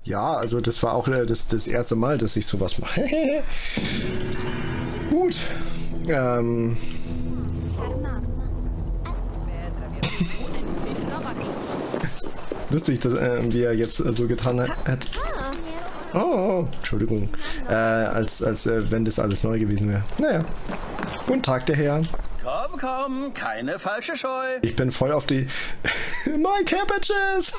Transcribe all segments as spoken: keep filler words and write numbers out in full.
Ja, also das war auch äh, das, das erste Mal, dass ich sowas mache. Gut. Ähm. Lustig, dass äh, wie er jetzt äh, so getan hat. Oh, Entschuldigung. Äh, als als äh, wenn das alles neu gewesen wäre. Naja. Guten Tag, der Herr. Komm, komm, keine falsche Scheu. Ich bin voll auf die... My cabbages!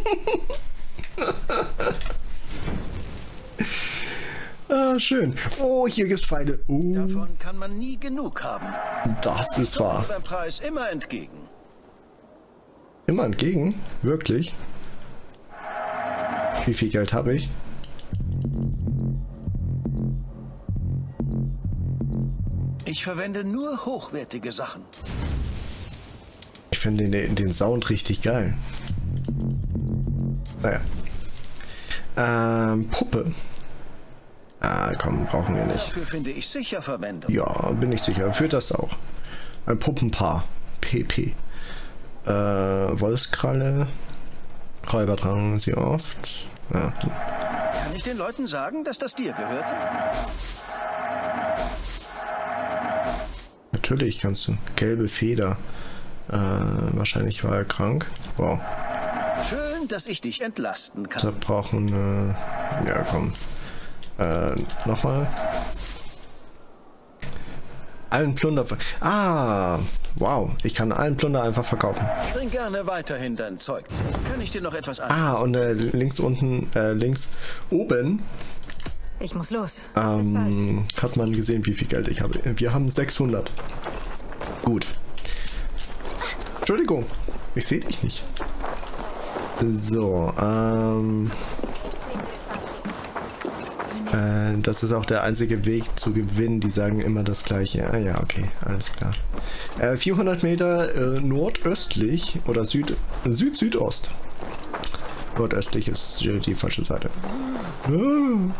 Ah, schön. Oh, hier gibt's Pfeile. Oh. Davon kann man nie genug haben. Das ist wahr. Beim Preis immer entgegen. Immer entgegen? Wirklich? Wie viel Geld habe ich? Ich verwende nur hochwertige Sachen. Ich finde den, den Sound richtig geil. Naja. Ähm, Puppe. Ah, komm, brauchen wir nicht. Dafür finde ich sicher Verwendung. Ja, bin ich sicher. Für das auch. Ein Puppenpaar. P P. Äh, Wolfskralle. Räuber tragen sie oft. Ja. Kann ich den Leuten sagen, dass das dir gehörte? Natürlich kannst du. Gelbe Feder. Äh, wahrscheinlich war er krank. Wow. Schön, dass ich dich entlasten kann. Da brauchen, äh, ja komm. Äh, nochmal. Allen Plunder. Ah, wow. Ich kann allen Plunder einfach verkaufen. Bring gerne weiterhin dein Zeug. Kann ich dir noch etwas an? Ah, und äh, links unten, äh, links oben. Ich muss los. Ähm, hat man gesehen, wie viel Geld ich habe. Wir haben sechshundert. Gut. Entschuldigung, ich sehe dich nicht. So, ähm... Äh, das ist auch der einzige Weg zu gewinnen. Die sagen immer das Gleiche. Ah ja, okay, alles klar. Äh, vierhundert Meter äh, nordöstlich oder Süd, Süd-Südost. Nordöstlich ist die, die falsche Seite. Ah.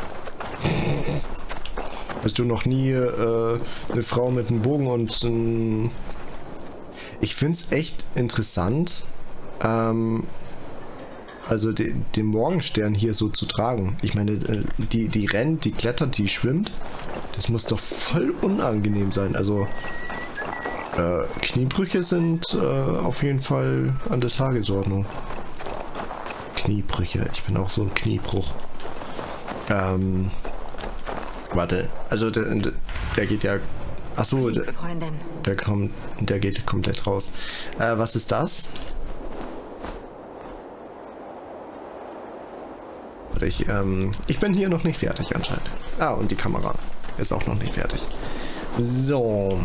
Hast du noch nie äh, eine Frau mit einem Bogen und ähm, ich finde es echt interessant, ähm, also de, den Morgenstern hier so zu tragen. Ich meine, äh, die, die rennt, die klettert, die schwimmt. Das muss doch voll unangenehm sein. Also äh, Kniebrüche sind äh, auf jeden Fall an der Tagesordnung. Kniebrüche, ich bin auch so ein Kniebruch. Ähm, warte, also der, der geht ja... Achso, der, der kommt, der geht komplett raus. Äh, was ist das? Warte, ich, ähm, ich bin hier noch nicht fertig anscheinend. Ah, und die Kamera ist auch noch nicht fertig. So.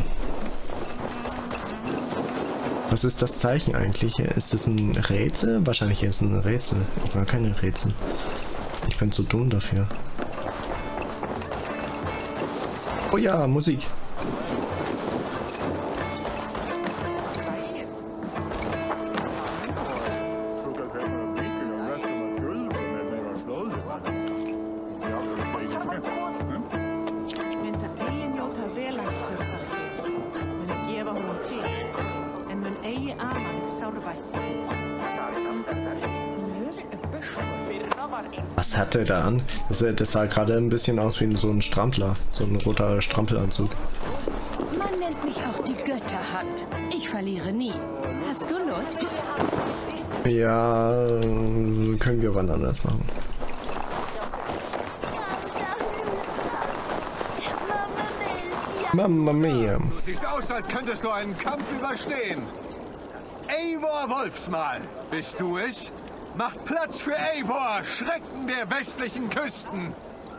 Was ist das Zeichen eigentlich? Ist das ein Rätsel? Wahrscheinlich ist es ein Rätsel. Ich mag keine Rätsel. Ich bin zu dumm dafür. Oh ja, Musik. Was hat er da an? Das, das sah gerade ein bisschen aus wie so ein Strampler. So ein roter Strampelanzug. Man nennt mich auch die Götterhand. Ich verliere nie. Hast du Lust? Ja, können wir wann anders machen. Mamma mia. Du siehst aus, als könntest du einen Kampf überstehen. Eivor Wolfsmal, bist du es? Macht Platz für Eivor, Schrecken der westlichen Küsten.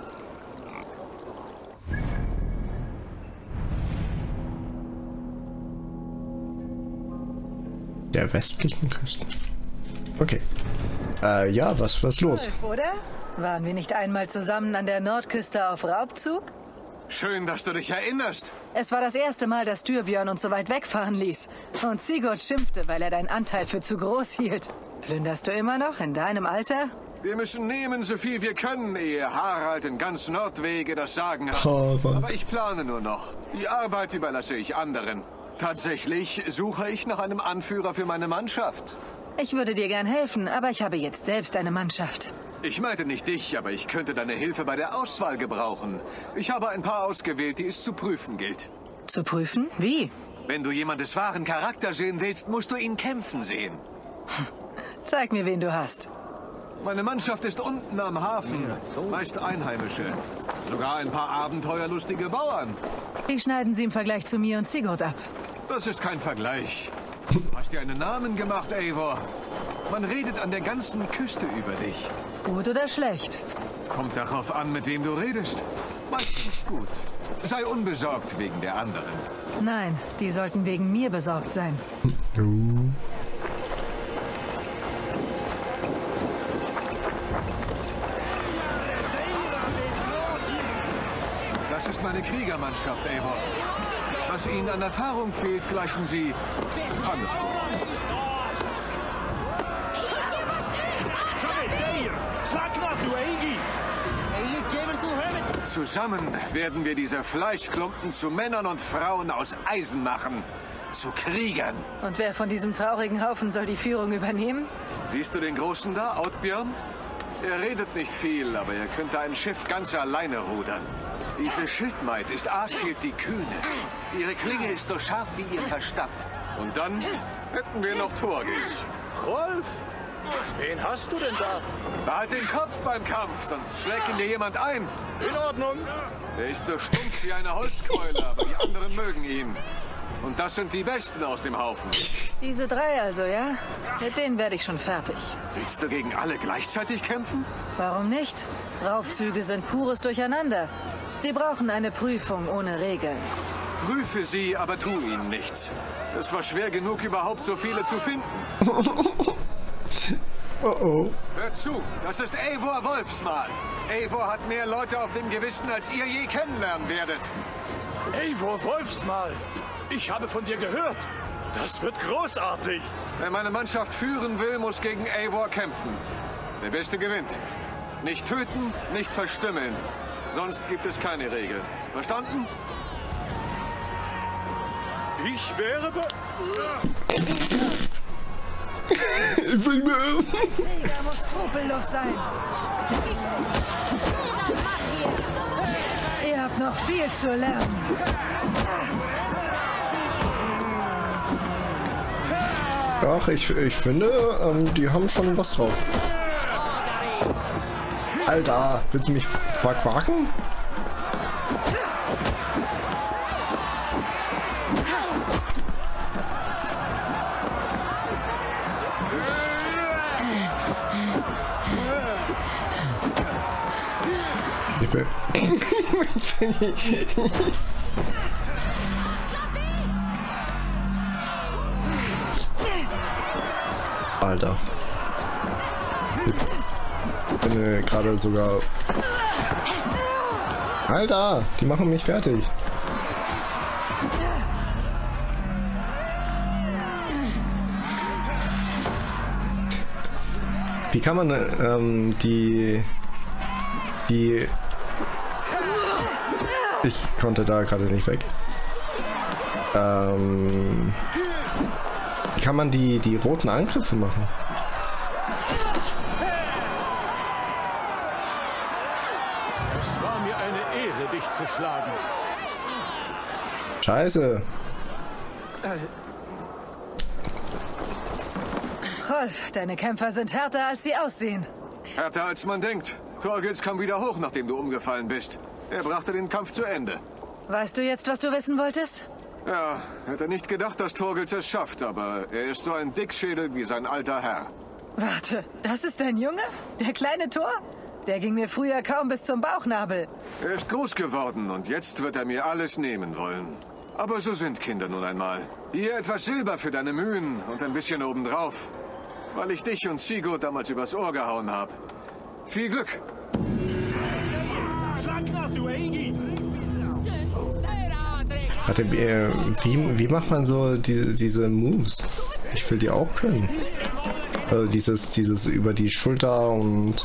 Der westlichen Küsten. Okay. Äh, ja, was was los? Oder? Waren wir nicht einmal zusammen an der Nordküste auf Raubzug? Schön, dass du dich erinnerst. Es war das erste Mal, dass Styrbjörn uns so weit wegfahren ließ. Und Sigurd schimpfte, weil er deinen Anteil für zu groß hielt. Plünderst du immer noch in deinem Alter? Wir müssen nehmen, so viel wir können, ehe Harald in ganz Nordwege das Sagen hat. Harald. Aber ich plane nur noch. Die Arbeit überlasse ich anderen. Tatsächlich suche ich nach einem Anführer für meine Mannschaft. Ich würde dir gern helfen, aber ich habe jetzt selbst eine Mannschaft. Ich meinte nicht dich, aber ich könnte deine Hilfe bei der Auswahl gebrauchen. Ich habe ein paar ausgewählt, die es zu prüfen gilt. Zu prüfen? Wie? Wenn du jemandes wahren Charakter sehen willst, musst du ihn kämpfen sehen. Zeig mir, wen du hast. Meine Mannschaft ist unten am Hafen. Meist Einheimische. Sogar ein paar abenteuerlustige Bauern. Wie schneiden sie im Vergleich zu mir und Sigurd ab? Das ist kein Vergleich. Du hast dir einen Namen gemacht, Eivor. Man redet an der ganzen Küste über dich. Gut oder schlecht? Kommt darauf an, mit wem du redest. Meistens gut. Sei unbesorgt wegen der anderen. Nein, die sollten wegen mir besorgt sein. Das ist meine Kriegermannschaft, Eivor. Was ihnen an Erfahrung fehlt, gleichen sie alles. Zusammen werden wir diese Fleischklumpen zu Männern und Frauen aus Eisen machen. Zu Kriegern. Und wer von diesem traurigen Haufen soll die Führung übernehmen? Siehst du den Großen da, Oddbjörn? Er redet nicht viel, aber er könnte ein Schiff ganz alleine rudern. Diese Schildmaid ist Arshild die Kühne. Ihre Klinge ist so scharf wie ihr Verstand. Und dann hätten wir noch Thorgils. Rolf, wen hast du denn da? Behalt den Kopf beim Kampf, sonst schlägt ihn dir jemand ein. In Ordnung. Er ist so stumpf wie eine Holzkeule, aber die anderen mögen ihn. Und das sind die Besten aus dem Haufen. Diese drei also, ja? Mit denen werde ich schon fertig. Willst du gegen alle gleichzeitig kämpfen? Warum nicht? Raubzüge sind pures Durcheinander. Sie brauchen eine Prüfung ohne Regeln. Prüfe sie, aber tu ihnen nichts. Es war schwer genug, überhaupt so viele zu finden. Oh oh. Hört zu, das ist Eivor Wolfsmal. Eivor hat mehr Leute auf dem Gewissen, als ihr je kennenlernen werdet. Eivor Wolfsmal, ich habe von dir gehört. Das wird großartig. Wer meine Mannschaft führen will, muss gegen Eivor kämpfen. Der Beste gewinnt. Nicht töten, nicht verstümmeln. Sonst gibt es keine Regeln. Verstanden? Ich wäre be... Ich will mir... Krieger muss skrupellos sein. Ihr habt noch viel zu lernen. Ach, ich, ich finde, ähm, die haben schon was drauf. Alter, willst du mich verquaken? Ich bin... ich bin... Alter. Ich bin äh, gerade sogar... Alter, die machen mich fertig. Wie kann man ähm, die... Die... Ich konnte da gerade nicht weg. Ähm... Wie kann man die, die roten Angriffe machen? Es war mir eine Ehre, dich zu schlagen. Scheiße. Rolf, deine Kämpfer sind härter, als sie aussehen. Härter als man denkt. Thorgils kam wieder hoch, nachdem du umgefallen bist. Er brachte den Kampf zu Ende. Weißt du jetzt, was du wissen wolltest? Ja, hätte nicht gedacht, dass Thorgils es schafft, aber er ist so ein Dickschädel wie sein alter Herr. Warte, das ist dein Junge? Der kleine Thor? Der ging mir früher kaum bis zum Bauchnabel. Er ist groß geworden und jetzt wird er mir alles nehmen wollen. Aber so sind Kinder nun einmal. Hier etwas Silber für deine Mühen und ein bisschen obendrauf. Weil ich dich und Sigurd damals übers Ohr gehauen habe. Viel Glück! Warte, wie, wie, wie macht man so diese, diese Moves? Ich will die auch können. Also dieses, dieses über die Schulter und...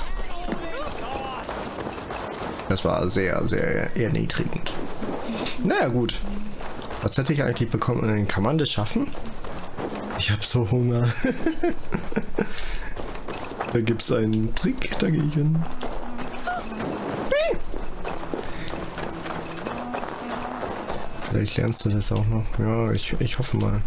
Das war sehr, sehr erniedrigend. Naja, gut. Was hätte ich eigentlich bekommen? Kann man das schaffen? Ich habe so Hunger. Da gibt es einen Trick dagegen. Vielleicht lernst du das auch noch. Ja, ich, ich hoffe mal.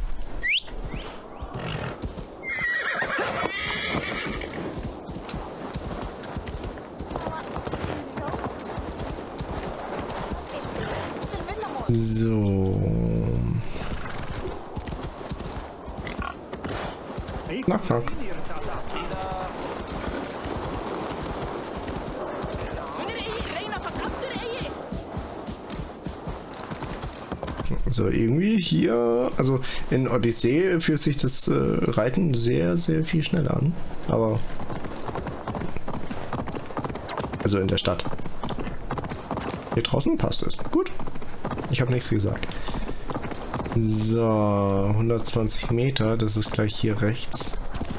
So. Knock, knock. So, irgendwie hier, also in Odyssee fühlt sich das äh, Reiten sehr, sehr viel schneller an. Aber, also in der Stadt. Hier draußen passt es. Gut. Ich habe nichts gesagt. So, hundertzwanzig Meter, das ist gleich hier rechts.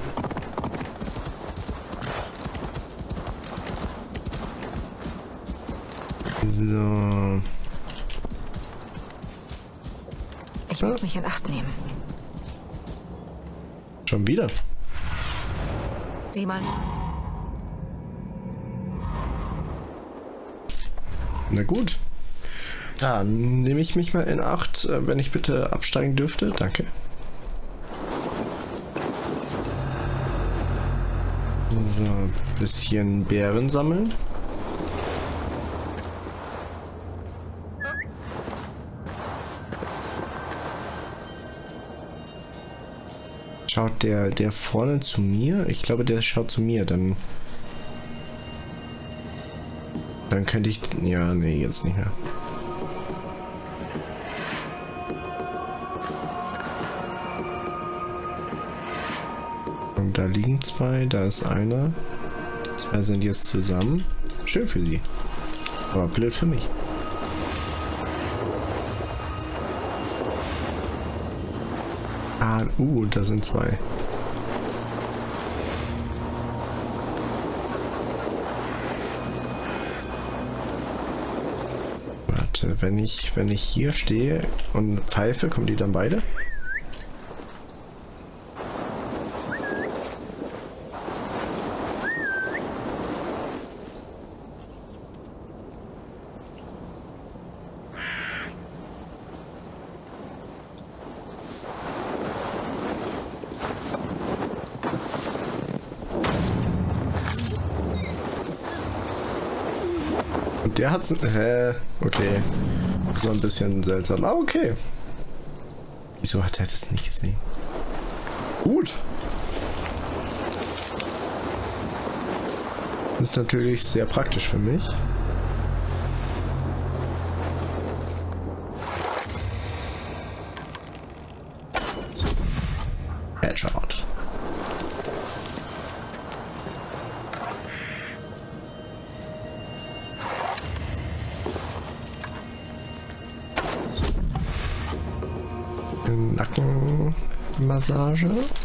So. Ich muss mich in Acht nehmen. Schon wieder? Sieh mal. Na gut. Dann nehme ich mich mal in Acht, wenn ich bitte absteigen dürfte. Danke. So, ein bisschen Beeren sammeln. Schaut der, der vorne zu mir? Ich glaube, der schaut zu mir. Dann, dann könnte ich... Ja, nee, jetzt nicht mehr. Und da liegen zwei, da ist einer. Die zwei sind jetzt zusammen. Schön für sie. Aber blöd für mich. Ah, uh, da sind zwei. Warte, wenn ich, wenn ich hier stehe und pfeife, kommen die dann beide? Der hat's. Hä? Okay. So ein bisschen seltsam. Ah, okay. Wieso hat er das nicht gesehen? Gut. Das ist natürlich sehr praktisch für mich. Headshot. Nackenmassage.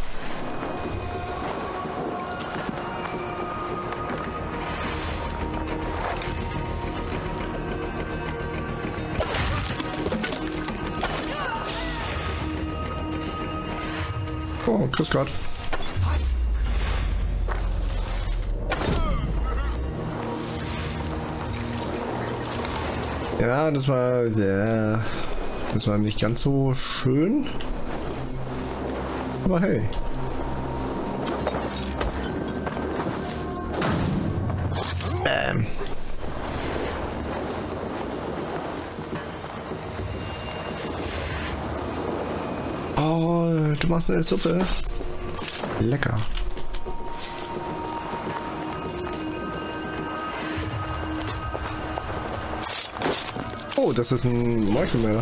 Oh, grüß Gott. Ja, das war, ja, das war nicht ganz so schön. Aber hey. Bam. Oh, du machst eine Suppe. Lecker. Oh, das ist ein Meuchelmörder.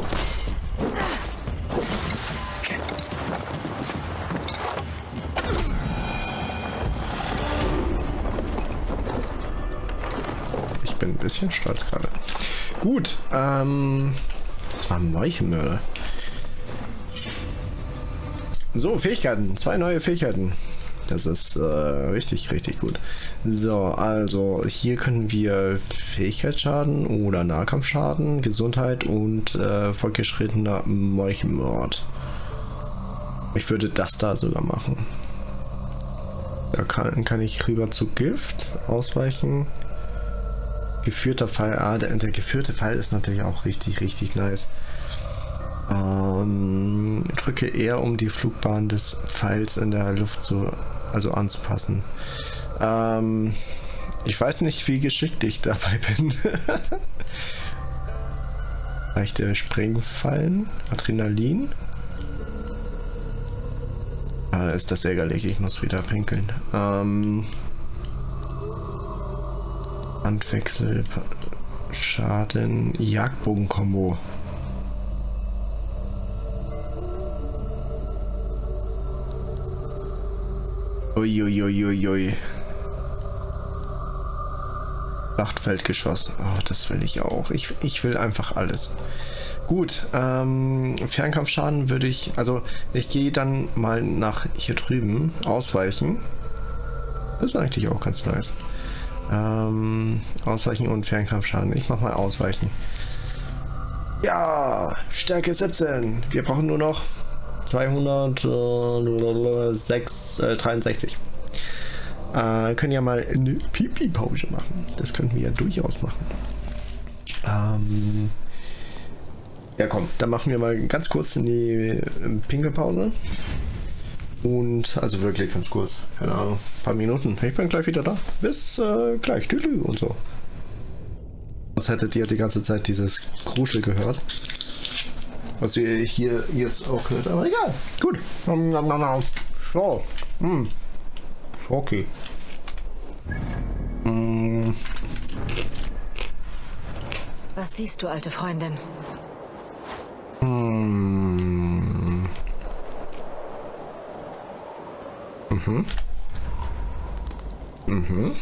Ich bin ein bisschen stolz gerade. Gut, ähm, das war ein Meuchelmörder. So, Fähigkeiten. Zwei neue Fähigkeiten. Das ist äh, richtig, richtig gut. So, also hier können wir Fähigkeitsschaden oder Nahkampfschaden, Gesundheit und äh, fortgeschrittener Meuchelmord. Ich würde das da sogar machen. Da kann, kann ich rüber zu Gift ausweichen. Geführter Pfeil. Ah, der, der geführte Pfeil ist natürlich auch richtig, richtig nice. Ähm, drücke eher, um die Flugbahn des Pfeils in der Luft zu, also anzupassen. Ähm, ich weiß nicht, wie geschickt ich dabei bin. Leichte Springfallen, Adrenalin. Ah, ist das ärgerlich, ich muss wieder pinkeln. Ähm, Handwechsel, Schaden, Jagdbogen-Kombo. Uiuiuiui. Schlachtfeldgeschoss. Oh, das will ich auch. Ich, ich will einfach alles. Gut, ähm, Fernkampfschaden würde ich, also ich gehe dann mal nach hier drüben ausweichen. Das ist eigentlich auch ganz nice. Ähm, ausweichen und Fernkampfschaden. Ich mache mal ausweichen. Ja, Stärke siebzehn. Wir brauchen nur noch zweihundertdreiundsechzig. Äh, können ja mal eine Pipi-Pause machen. Das könnten wir ja durchaus machen. Ähm, ja komm, dann machen wir mal ganz kurz in die Pinkelpause. Und also wirklich ganz kurz, keine Ahnung, ein paar Minuten. Ich bin gleich wieder da. Bis äh, gleich. Tüdelü und so. Sonst hättet ihr die ganze Zeit dieses Kruschel gehört. Was ihr hier jetzt auch hört, aber egal. Gut. So. Hm. Okay. Hm. Was siehst du, alte Freundin? Hm. Mhm. Mhm.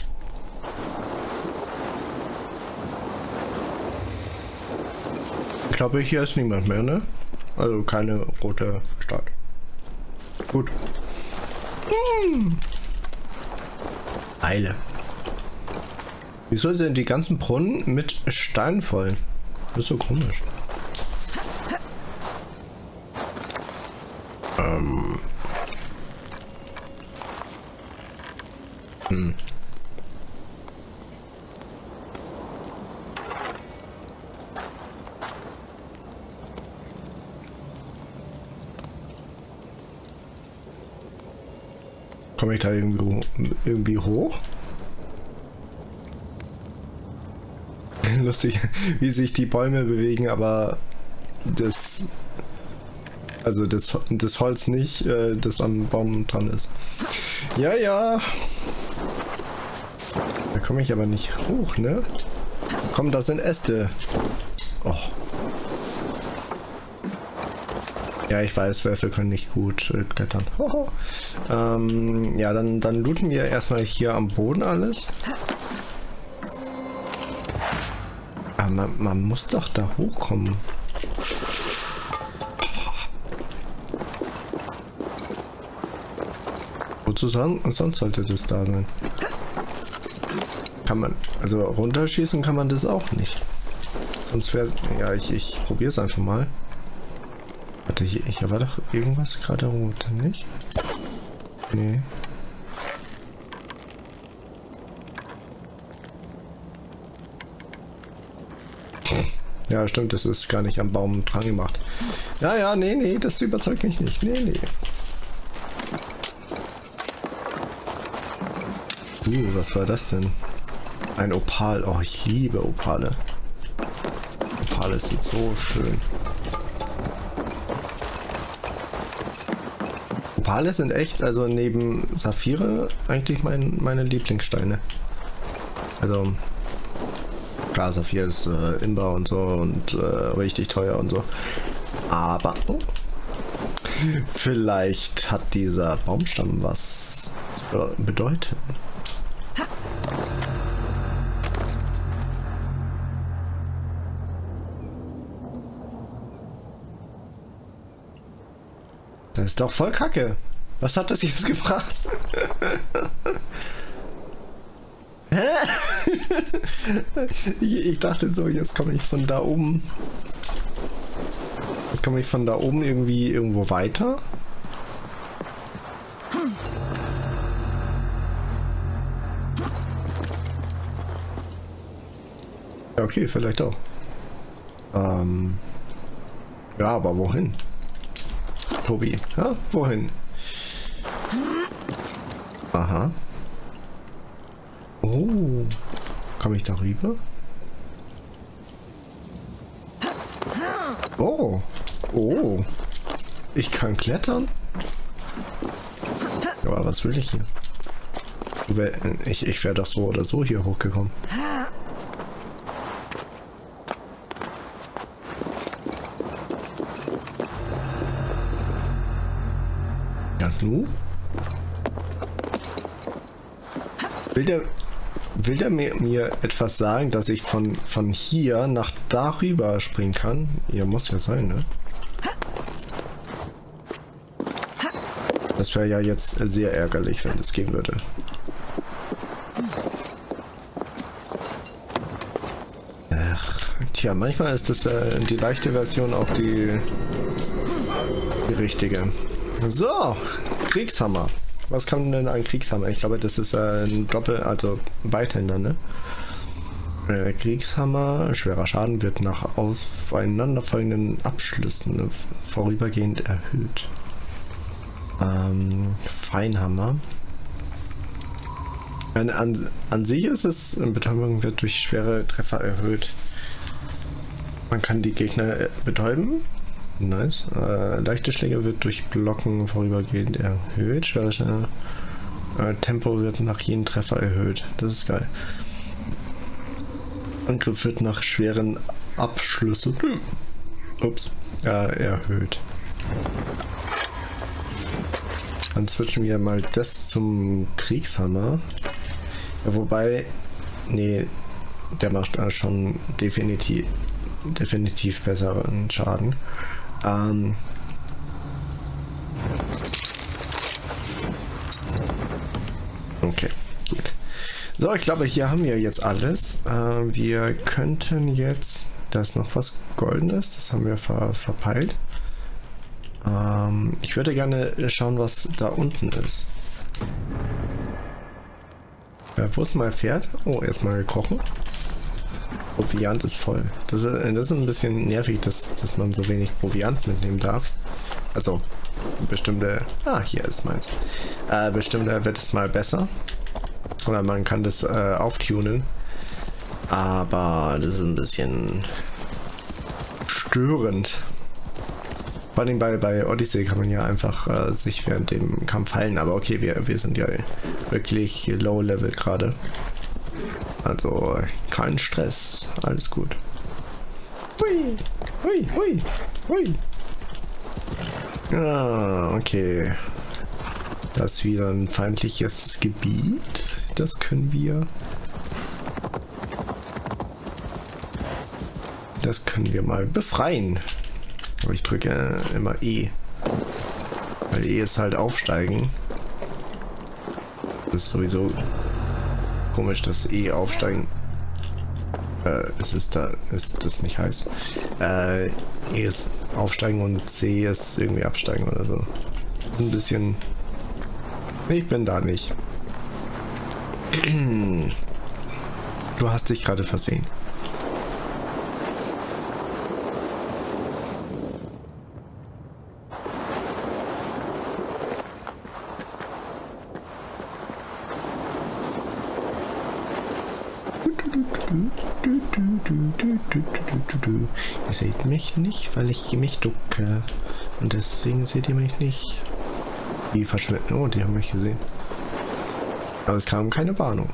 Ich glaube, hier ist niemand mehr, ne? Also keine rote Stadt. Gut. Hm. Eile. Wieso sind die ganzen Brunnen mit Steinen voll? Das ist so komisch. Ähm. Hm. Komme ich da irgendwie, irgendwie hoch? Lustig, wie sich die Bäume bewegen, aber das, also das, das Holz nicht, äh, das am Baum dran ist. Ja, ja. Da komme ich aber nicht hoch, ne? Komm, das sind Äste. Oh. Ja, ich weiß, Wölfe können nicht gut äh, klettern. ähm, ja, dann, dann looten wir erstmal hier am Boden alles. Aber man, man muss doch da hochkommen. Wozu sonst sollte das da sein? Kann man, also runterschießen kann man das auch nicht. Sonst wäre, ja, ich, ich probiere es einfach mal. Warte, hier, hier war doch irgendwas gerade rot, nicht? Nee. Ja, stimmt, das ist gar nicht am Baum dran gemacht. Ja, ja, nee, nee, das überzeugt mich nicht. Nee, nee. Uh, was war das denn? Ein Opal. Oh, ich liebe Opale. Opale sieht so schön. Opale sind echt, also neben Saphire, eigentlich mein, meine Lieblingssteine. Also, klar, Saphir ist äh, imbar und so und äh, richtig teuer und so. Aber oh, vielleicht hat dieser Baumstamm was zu bedeuten. Das ist doch voll Kacke. Was hat das jetzt gebracht? Hä? ich, ich dachte so, jetzt komme ich von da oben. Jetzt komme ich von da oben irgendwie irgendwo weiter. Ja, okay, vielleicht auch. Ähm. Ja, aber wohin? Tobi, ja, wohin? Aha. Oh. Komme ich da rüber? Oh. Oh. Ich kann klettern? Aber was will ich hier? Ich, ich wäre doch so oder so hier hochgekommen. Ja, nu? Will der, will der mir, mir etwas sagen, dass ich von, von hier nach darüber springen kann? Ja, muss ja sein, ne? Das wäre ja jetzt sehr ärgerlich, wenn das gehen würde. Ach, tja, manchmal ist das äh, die leichte Version auch die, die richtige. So, Kriegshammer. Was kann denn ein Kriegshammer? Ich glaube, das ist äh, ein Doppel, also Beithänder, ne? Äh, Kriegshammer, schwerer Schaden wird nach aufeinanderfolgenden Abschlüssen vorübergehend erhöht. Ähm, Feinhammer. An, an, an sich ist es, Betäubung wird durch schwere Treffer erhöht. Man kann die Gegner betäuben. Nice. Äh, leichte Schläge wird durch Blocken vorübergehend erhöht. Schwere äh, Tempo wird nach jedem Treffer erhöht. Das ist geil. Angriff wird nach schweren Abschlüssen ups, äh, erhöht. Dann switchen wir mal das zum Kriegshammer. Ja, wobei, nee, der macht äh, schon definitiv, definitiv besseren Schaden. Ähm, okay, gut. So, ich glaube, hier haben wir jetzt alles. Äh, wir könnten jetzt, da ist noch was Goldenes, das haben wir ver, verpeilt. Ähm, ich würde gerne schauen, was da unten ist. Äh, wo ist mein Pferd? Oh, erstmal kochen. Proviant ist voll. Das ist, das ist ein bisschen nervig, dass, dass man so wenig Proviant mitnehmen darf. Also, bestimmte... Ah, hier ist meins. Äh, bestimmte wird es mal besser. Oder man kann das äh, auftunen. Aber das ist ein bisschen störend. Vor allem bei, bei Odyssey kann man ja einfach äh, sich während dem Kampf heilen. Aber okay, wir, wir sind ja wirklich low level gerade. Also kein Stress. Alles gut. Hui, hui, hui, hui. Ah, okay. Das ist wieder ein feindliches Gebiet. Das können wir. Das können wir mal befreien. Aber ich drücke immer E. Weil E ist halt aufsteigen. Das ist sowieso komisch, dass E aufsteigen. Äh, es ist da, ist das nicht heiß. Äh, E ist aufsteigen und C ist irgendwie absteigen oder so. Das ist ein bisschen. Ich bin da nicht. Du hast dich gerade versehen. Ihr seht mich nicht, weil ich mich ducke. Und deswegen seht ihr mich nicht. Die verschwinden. Oh, die haben mich gesehen. Aber es kam keine Warnung.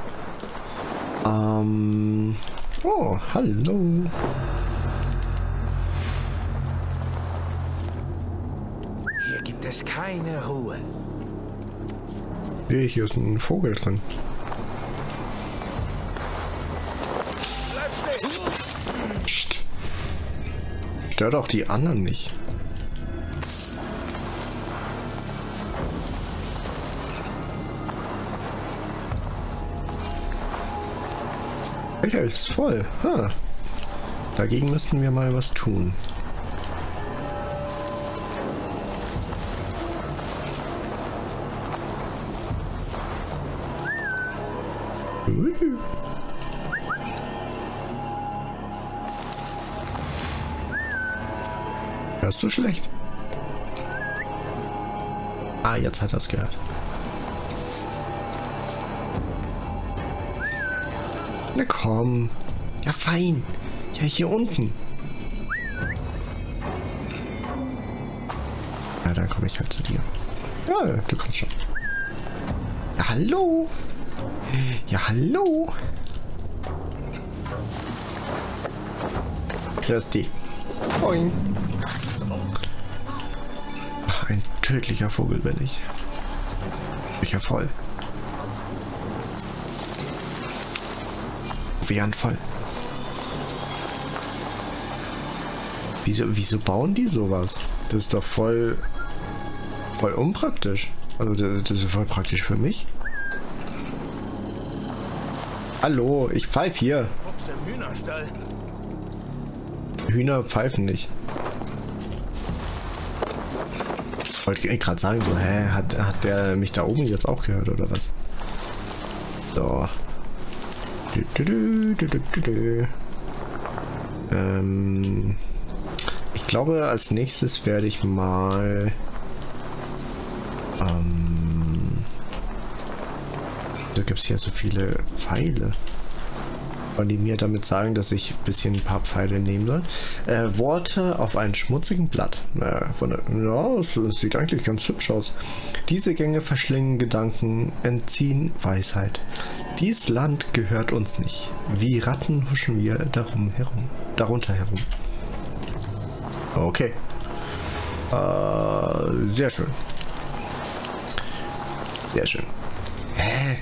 Ähm. Oh, hallo. Hier gibt es keine Ruhe. Hey, hier ist ein Vogel drin. Psst. Stör doch die anderen nicht. Ja, ist voll. Ha. Dagegen müssten wir mal was tun. Hörst du schlecht? Ah, jetzt hat er es gehört. Na komm. Ja, fein. Ja, hier unten. Ja, dann komme ich halt zu dir. Ja, du kommst schon. Ja, hallo. Ja, hallo. Christi. Moin. Ach, ein tödlicher Vogel bin ich. Ich ja voll. Wären voll. Wieso, wieso bauen die sowas? Das ist doch voll voll unpraktisch. Also das, das ist voll praktisch für mich. Hallo, ich pfeife hier. Hühner pfeifen nicht. Wollte ich gerade sagen, so, hä, hat, hat der mich da oben jetzt auch gehört oder was? So. Du, du, du, du, du, du. Ähm, ich glaube, als nächstes werde ich mal ähm, da gibt es hier so viele Pfeile. Wollen die mir damit sagen, dass ich ein bisschen ein paar Pfeile nehmen soll? Äh, Worte auf einem schmutzigen Blatt. Äh, von der, ja, es, es sieht eigentlich ganz hübsch aus. Diese Gänge verschlingen Gedanken, entziehen Weisheit. Dies Land gehört uns nicht. Wie Ratten huschen wir darum herum, darunter herum. Okay. Äh, sehr schön. Sehr schön. Hä?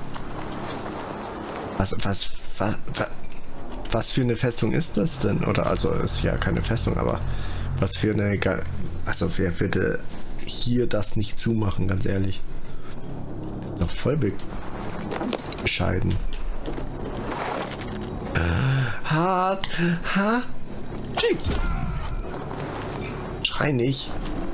Was, was, was, was, was für eine Festung ist das denn? Oder also ist ja keine Festung, aber was für eine... Also wer würde hier das nicht zumachen, ganz ehrlich? Das ist doch voll be bescheiden. Äh, hart. Ha? Schick. Schrei nicht.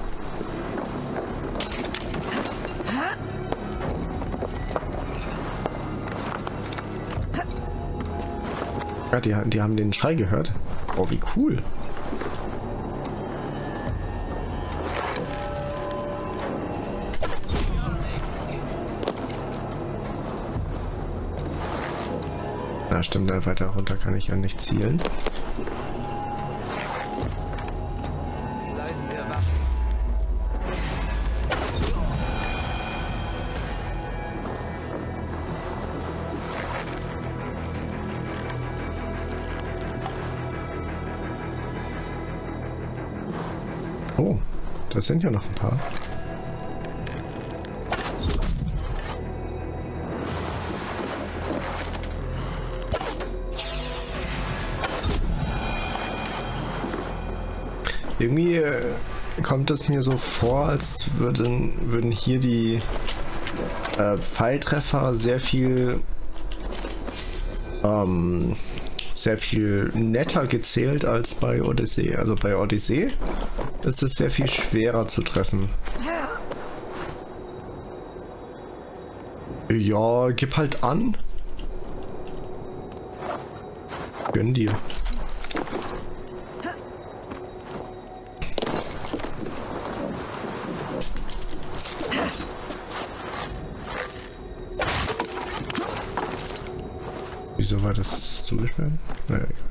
Ja, die, die haben den Schrei gehört. Oh, wie cool. Na, stimmt, weiter runter kann ich ja nicht zielen. Oh, das sind ja noch ein paar. Irgendwie äh, kommt es mir so vor, als würden, würden hier die äh, Pfeiltreffer sehr viel ähm, sehr viel netter gezählt als bei Odyssee. Also bei Odyssee ist es sehr viel schwerer zu treffen. Ja, gib halt an. Gönn dir. Wieso war das zugesperrt? Naja, egal.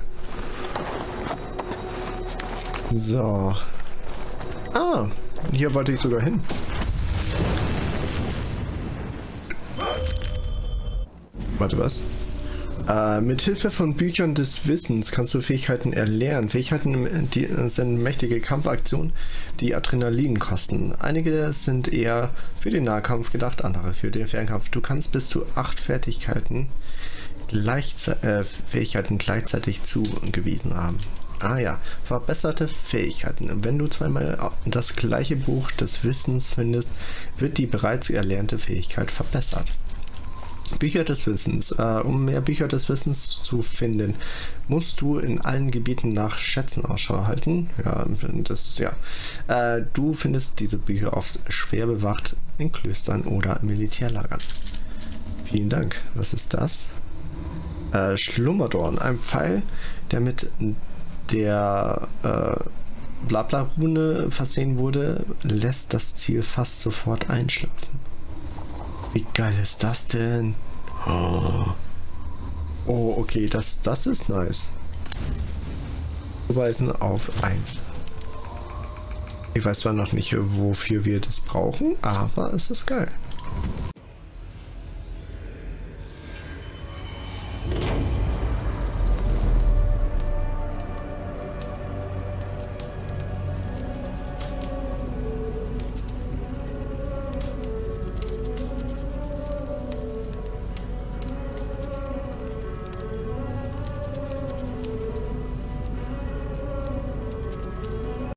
So. Ah, hier wollte ich sogar hin. Warte, was? Äh, mit Hilfe von Büchern des Wissens kannst du Fähigkeiten erlernen. Fähigkeiten die, sind mächtige Kampfaktionen, die Adrenalin kosten. Einige sind eher für den Nahkampf gedacht, andere für den Fernkampf. Du kannst bis zu acht Fertigkeiten Gleichze äh, Fähigkeiten gleichzeitig zugewiesen haben. Ah ja, verbesserte Fähigkeiten. Wenn du zweimal das gleiche Buch des Wissens findest, wird die bereits erlernte Fähigkeit verbessert. Bücher des Wissens. Äh, um mehr Bücher des Wissens zu finden, musst du in allen Gebieten nach Schätzen Ausschau halten. Ja, das, ja. Äh, du findest diese Bücher oft schwer bewacht in Klöstern oder Militärlagern. Vielen Dank. Was ist das? Äh, Schlummerdorn. Ein Pfeil, der mit der äh, Blabla-Rune versehen wurde, lässt das Ziel fast sofort einschlafen. Wie geil ist das denn? Oh, oh okay, das, das ist nice. Zuweisen auf eins. Ich weiß zwar noch nicht, wofür wir das brauchen, aber es ist geil.